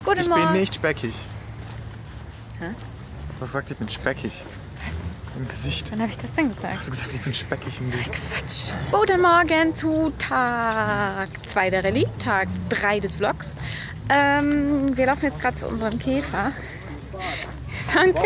Guten Morgen. Ich bin nicht speckig. Hä? Was sagt, ich bin speckig? Im Gesicht. Wann habe ich das denn gesagt? Hast du gesagt, ich bin speckig im Gesicht? Quatsch. Guten Morgen zu Tag 2 der Rallye, Tag 3 des Vlogs. Wir laufen jetzt gerade zu unserem Käfer. Danke.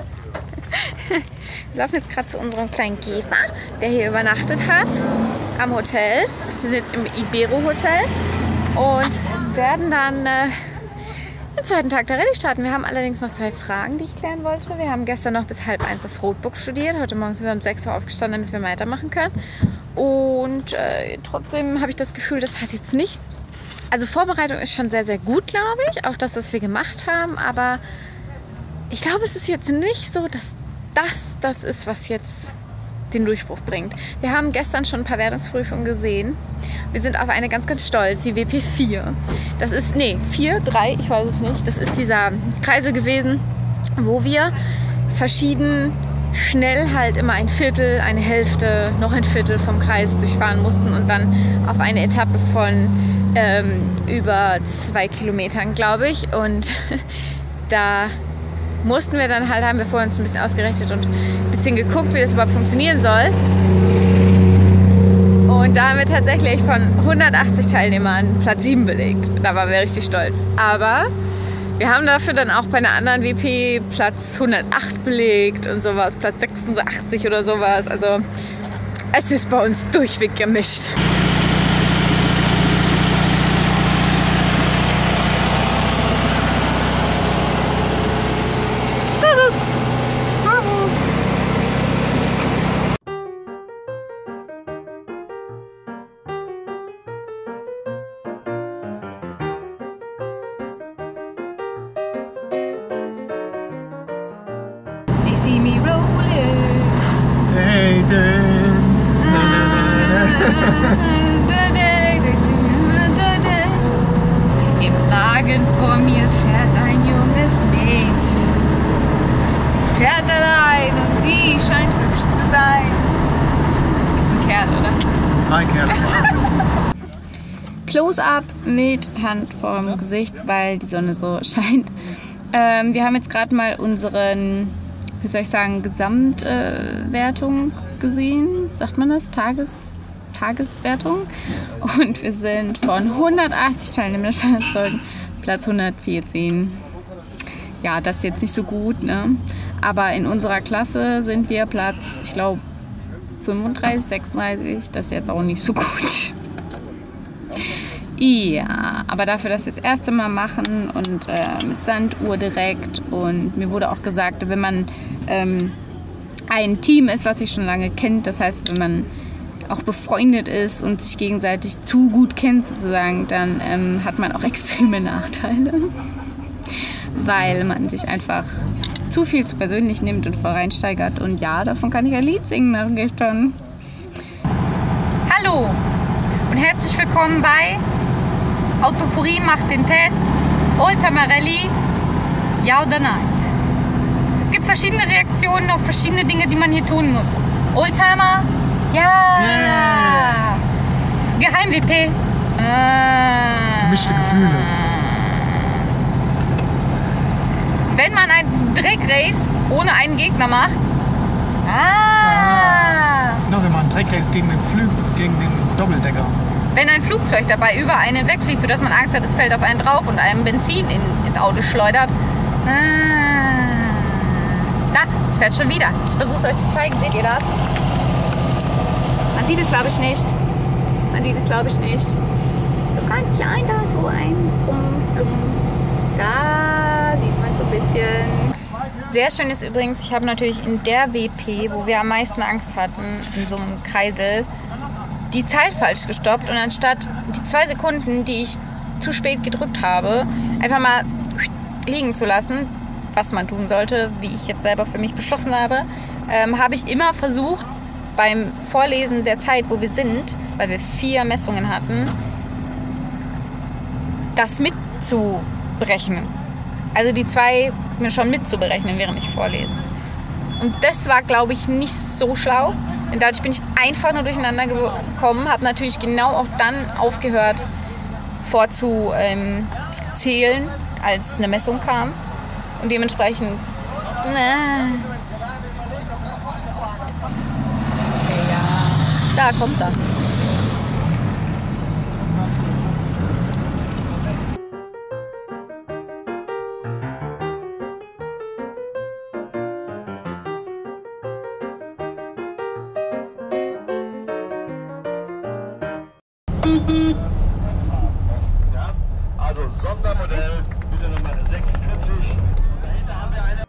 Wir laufen jetzt gerade zu unserem kleinen Käfer, der hier übernachtet hat am Hotel. Wir sind jetzt im Ibero-Hotel und werden dann den zweiten Tag der Rallye starten. Wir haben allerdings noch 2 Fragen, die ich klären wollte. Wir haben gestern noch bis 5:30 das Roadbook studiert. Heute Morgen sind wir um 6 Uhr aufgestanden, damit wir weitermachen können. Und trotzdem habe ich das Gefühl, das hat jetzt nicht... Also Vorbereitung ist schon sehr, sehr gut, glaube ich. Auch das, was wir gemacht haben. Aber ich glaube, es ist jetzt nicht so, dass das ist, was jetzt den Durchbruch bringt. Wir haben gestern schon ein paar Wertungsprüfungen gesehen. Wir sind auf eine ganz, ganz stolz, die WP 4. Das ist, 4, 3, ich weiß es nicht. Das ist dieser Kreisel gewesen, wo wir verschieden schnell halt immer ein Viertel, eine Hälfte, noch ein Viertel vom Kreis durchfahren mussten und dann auf eine Etappe von über 2 Kilometern, glaube ich. Und da mussten wir dann halt, haben wir vorher uns ein bisschen ausgerechnet und ein bisschen geguckt, wie das überhaupt funktionieren soll. Und da haben wir tatsächlich von 180 Teilnehmern Platz 7 belegt. Da waren wir richtig stolz. Aber wir haben dafür dann auch bei einer anderen WP Platz 108 belegt und sowas, Platz 86 oder sowas. Also es ist bei uns durchweg gemischt. See me rolling. Hey, Im Wagen vor mir fährt ein junges Mädchen. Sie fährt allein und sie scheint hübsch zu sein. Ist ein Kerl, oder? 2 Kerle. Close-up mit Hand vorm Gesicht, weil die Sonne so scheint. Wir haben jetzt gerade mal unseren, wie soll ich sagen, Gesamtwertung gesehen. Sagt man das? Tageswertung. Und wir sind von 180 Teilnehmern Platz 114. Ja, das ist jetzt nicht so gut, ne? Aber in unserer Klasse sind wir Platz, ich glaube, 35, 36. Das ist jetzt auch nicht so gut. Ja, aber dafür, dass wir das erste Mal machen und mit Sanduhr direkt, und mir wurde auch gesagt, wenn man ein Team ist, was sich schon lange kennt, das heißt, wenn man auch befreundet ist und sich gegenseitig zu gut kennt sozusagen, dann hat man auch extreme Nachteile, weil man sich einfach zu viel zu persönlich nimmt und voll reinsteigert. Und ja, davon kann ich ein Lied singen nach gestern. Hallo und herzlich willkommen bei Autophorie macht den Test, Oldtimer Rallye, ja oder nein? Es gibt verschiedene Reaktionen auf verschiedene Dinge, die man hier tun muss. Oldtimer, ja! Yeah. Geheim-WP, Gemischte Gefühle. Wenn man ein Drag-Race ohne einen Gegner macht, Noch wenn man einen Dreckrace gegen den Doppeldecker. Wenn ein Flugzeug dabei über einen wegfliegt, sodass man Angst hat, es fällt auf einen drauf und einem Benzin ins Auto schleudert. Da, es fährt schon wieder. Ich versuche es euch zu zeigen. Seht ihr das? Man sieht es, glaube ich, nicht. So ganz klein da, so ein Da sieht man so ein bisschen. Sehr schön ist übrigens, ich habe natürlich in der WP, wo wir am meisten Angst hatten, in so einem Kreisel, die Zeit falsch gestoppt, und anstatt die 2 Sekunden, die ich zu spät gedrückt habe, einfach mal liegen zu lassen, was man tun sollte, wie ich jetzt selber für mich beschlossen habe, habe ich immer versucht, beim Vorlesen der Zeit, wo wir sind, weil wir 4 Messungen hatten, das mitzuberechnen. Also die 2 mir schon mitzuberechnen, während ich vorlese. Und das war, glaube ich, nicht so schlau. Und dadurch bin ich einfach nur durcheinander gekommen, habe natürlich genau auch dann aufgehört vorzuzählen, als eine Messung kam. Und dementsprechend... Da kommt er. Ja, also Sondermodell, bitte Nummer 46. Dahinter haben wir eine.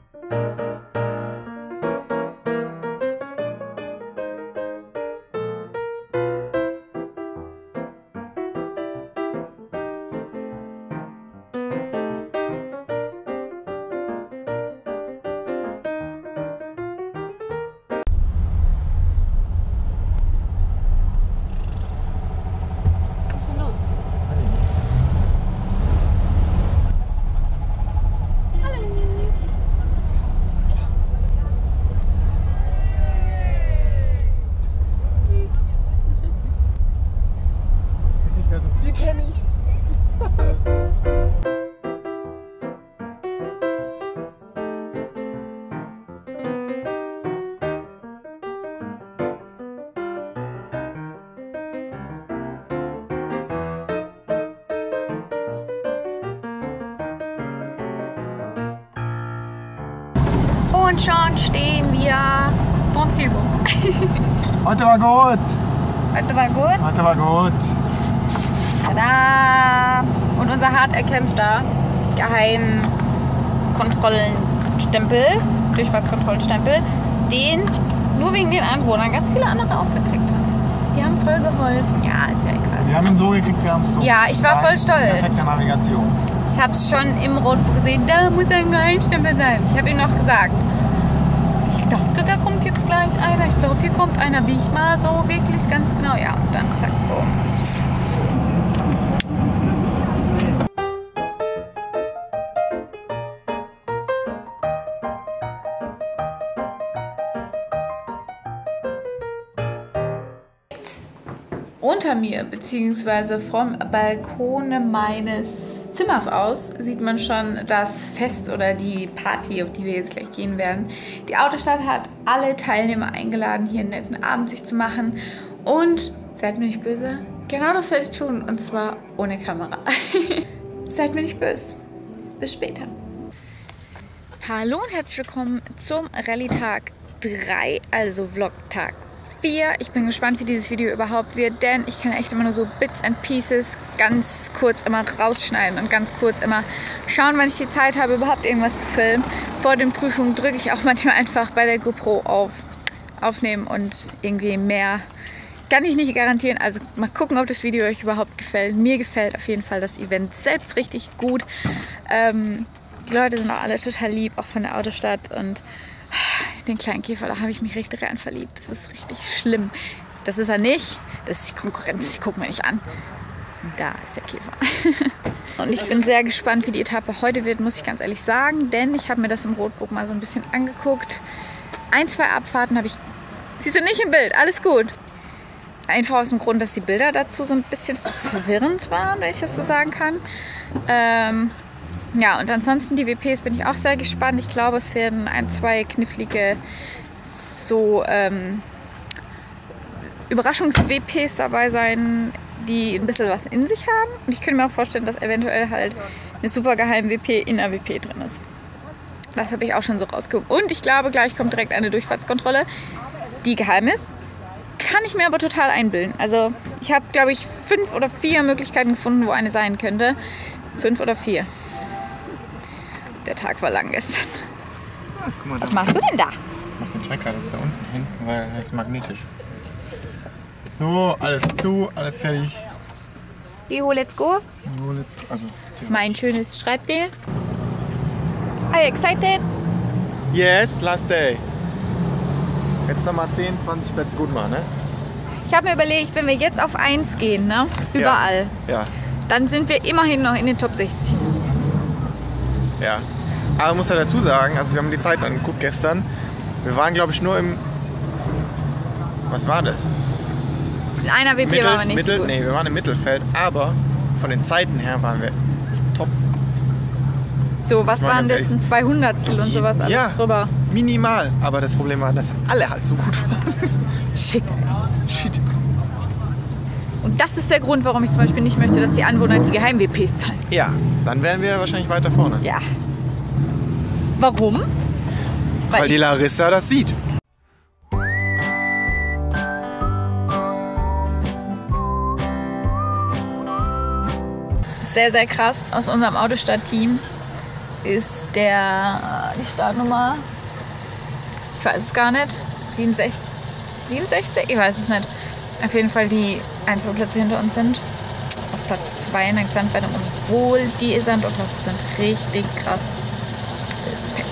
Die kenne ich. Und schon stehen wir vorm Zielpunkt. Heute war gut. Heute war gut. Heute war gut. Tada! Und unser hart erkämpfter Geheimkontrollenstempel, Durchfahrtskontrollenstempel, den nur wegen den Einwohnern ganz viele andere auch gekriegt haben. Die haben voll geholfen. Ja, ist ja egal. Wir haben ihn so gekriegt, wir haben es so. Ja, ich war voll stolz. Perfekte Navigation. Ich habe es schon im Rotbuch gesehen, da muss ein Geheimstempel sein. Ich habe ihm noch gesagt, ich dachte, da kommt jetzt gleich einer. Ich glaube, hier kommt einer, wie ich mal so wirklich ganz genau. Ja, und dann zack, boom. Unter mir, beziehungsweise vom Balkon meines Zimmers aus, sieht man schon das Fest oder die Party, auf die wir jetzt gleich gehen werden. Die Autostadt hat alle Teilnehmer eingeladen, hier einen netten Abend sich zu machen. Und, seid mir nicht böse, genau das werde ich tun. Und zwar ohne Kamera. Seid mir nicht böse. Bis später. Hallo und herzlich willkommen zum Rallye-Tag 3, also Vlog-Tag 4. Ich bin gespannt, wie dieses Video überhaupt wird, denn ich kann echt immer nur so Bits and Pieces ganz kurz immer rausschneiden und ganz kurz immer schauen, wann ich die Zeit habe, überhaupt irgendwas zu filmen. Vor den Prüfungen drücke ich auch manchmal einfach bei der GoPro auf Aufnehmen und irgendwie mehr kann ich nicht garantieren. Also mal gucken, ob das Video euch überhaupt gefällt. Mir gefällt auf jeden Fall das Event selbst richtig gut. Die Leute sind auch alle total lieb, auch von der Autostadt, und den kleinen Käfer, da habe ich mich richtig rein verliebt. Das ist richtig schlimm. Das ist er nicht. Das ist die Konkurrenz. Die gucken wir nicht an. Da ist der Käfer. Und ich bin sehr gespannt, wie die Etappe heute wird, muss ich ganz ehrlich sagen. Denn ich habe mir das im Rotbuch mal so ein bisschen angeguckt. 1, 2 Abfahrten habe ich... Sie sind nicht im Bild. Alles gut. Einfach aus dem Grund, dass die Bilder dazu so ein bisschen verwirrend waren, wenn ich das so sagen kann. Ja, und ansonsten die WPs bin ich auch sehr gespannt. Ich glaube, es werden 1, 2 knifflige so Überraschungs-WPs dabei sein, die ein bisschen was in sich haben. Und ich könnte mir auch vorstellen, dass eventuell halt eine super geheime WP in der WP drin ist. Das habe ich auch schon so rausgeguckt. Und ich glaube, gleich kommt direkt eine Durchfahrtskontrolle, die geheim ist. Kann ich mir aber total einbilden. Also ich habe, glaube ich, 5 oder 4 Möglichkeiten gefunden, wo eine sein könnte. 5 oder 4. Der Tag war lang gestern. Ja, guck mal, was machst du denn da? Ich mach den Schrecker jetzt da unten hin, weil er ist magnetisch. So, alles zu, alles fertig. Leo, let's go. So, jetzt, also, Mein schönes Schreibbild. Are you excited? yes, last day. Jetzt nochmal 10, 20 Plätze gut machen, ne? Ich habe mir überlegt, wenn wir jetzt auf 1 gehen, ne? Überall, Ja. dann sind wir immerhin noch in den Top 60. Ja. Aber man muss ja dazu sagen, also wir haben die Zeit angeguckt gestern. Wir waren, glaube ich, nur im... Was war das? In einer WP waren wir nicht so gut. Nee, wir waren im Mittelfeld, aber von den Zeiten her waren wir top. so. Was waren das? Ein 200stel und sowas alles ja, drüber. Minimal. Aber das Problem war, dass alle halt so gut waren. Shit. Shit. Und das ist der Grund, warum ich zum Beispiel nicht möchte, dass die Anwohner die Geheim-WPs zahlen. Ja, dann wären wir wahrscheinlich weiter vorne. Ja. Warum? Weil die Larissa das sieht. Sehr, sehr krass. Aus unserem Autostadt-Team ist die Startnummer, ich weiß es gar nicht, 67? Ich weiß es nicht. Auf jeden Fall die 1, 2 Plätze hinter uns sind. Auf Platz 2 in der Gesamtwertung, obwohl die Gesamtklasse sind richtig krass. Respekt.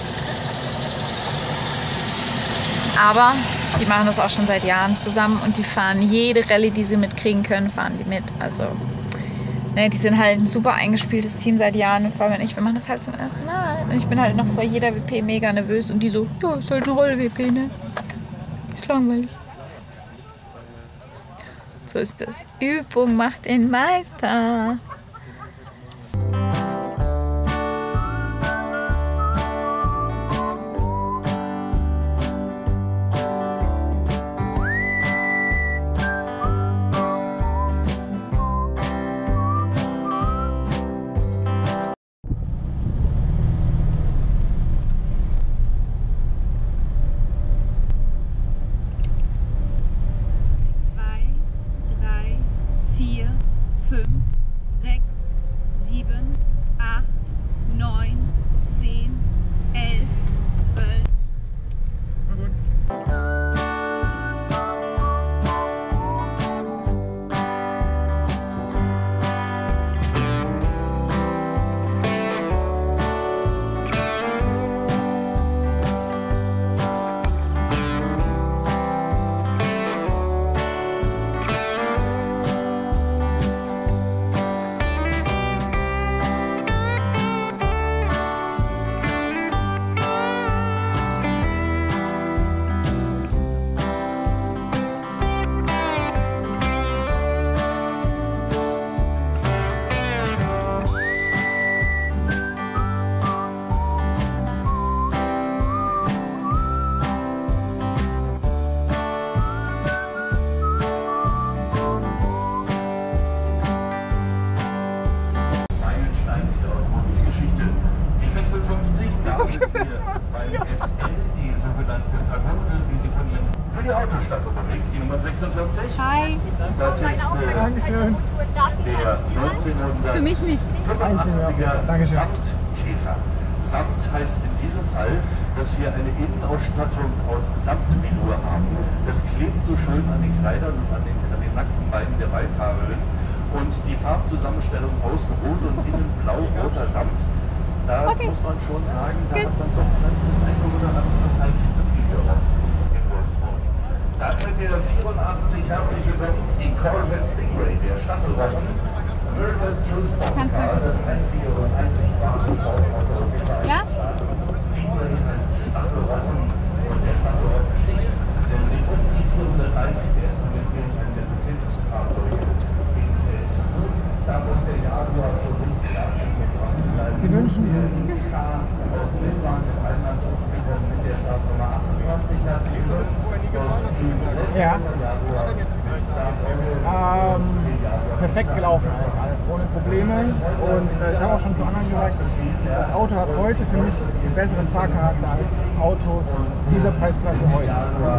Aber die machen das auch schon seit Jahren zusammen und die fahren jede Rallye, die sie mitkriegen können, fahren die mit. Also, ne, die sind halt ein super eingespieltes Team seit Jahren. Und vor allem wir machen das halt zum ersten Mal. Und ich bin halt noch vor jeder WP mega nervös und die so, ja, ist halt eine Roll-WP, ne? Ist langweilig. So ist das. Übung macht den Meister. die sogenannte Pagode, wie sie von Ihnen für die Autostadt unterwegs, die Nummer 46. Hi. Das ist der 1985er Samtkäfer. Samt heißt in diesem Fall, dass wir eine Innenausstattung aus Samtvelour haben. Das klebt so schön an den Kleidern und an den nackten Beinen der Beifahrerin. Und die Farbzusammenstellung außen rot und innen blau-roter Samt, da muss man schon sagen, da hat man doch vielleicht das eine oder andere Teilchen zu viel gerockt in Wolfsburg. Dann mit der 84 herzlich willkommen, die Corvette Stingray, der Staffelrochen, America's True Sport Car, das einzige und einzig wahre Sportauto aus den Vereinigten Staaten. Stingray heißt Staffelrochen und der Staffelrochen sticht, denn mit um die 430 PS Mission eine der potentesten Fahrzeuge in der Welt zu tun. Da muss der Jaguar schon richtig Gas geben, mit dran zu bleiben. Sie wünschen der XK aus Mitwan mit Einlandszugsgekommen mit der Startnummer 28 herzlich willkommen. Ja. Perfekt gelaufen, alles ohne Probleme. Und ich habe auch schon zu anderen gesagt, das Auto hat heute für mich einen besseren Fahrcharakter als Autos dieser Preisklasse heute.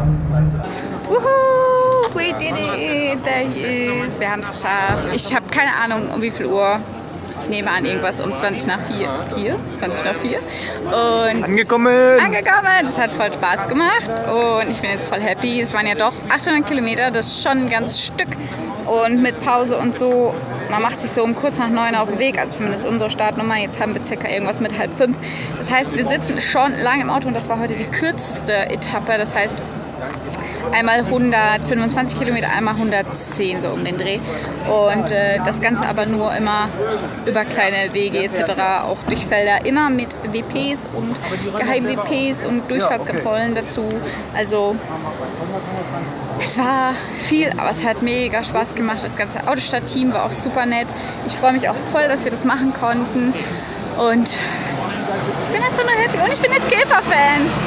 Wuhu, we did it, there he is. Wir haben es geschafft. Ich habe keine Ahnung, um wie viel Uhr. Ich nehme an, irgendwas um 20 nach 4. 20 nach 4. Und Angekommen! Es hat voll Spaß gemacht und ich bin jetzt voll happy. Es waren ja doch 800 Kilometer, das ist schon ein ganzes Stück. Und mit Pause und so, man macht sich so um kurz nach 9 auf den Weg, also zumindest unsere Startnummer. Jetzt haben wir circa irgendwas mit 4:30. Das heißt, wir sitzen schon lange im Auto und das war heute die kürzeste Etappe. Das heißt, einmal 125 Kilometer, einmal 110, so um den Dreh. Und das Ganze aber nur immer über kleine Wege etc., auch durch Felder, immer mit WPs und Geheim-WPs und Durchfahrtskontrollen dazu. Also es war viel, aber es hat mega Spaß gemacht. Das ganze Autostadt-Team war auch super nett. Ich freue mich auch voll, dass wir das machen konnten. Und Ich bin einfach nur happy. Und ich bin jetzt Käfer-Fan.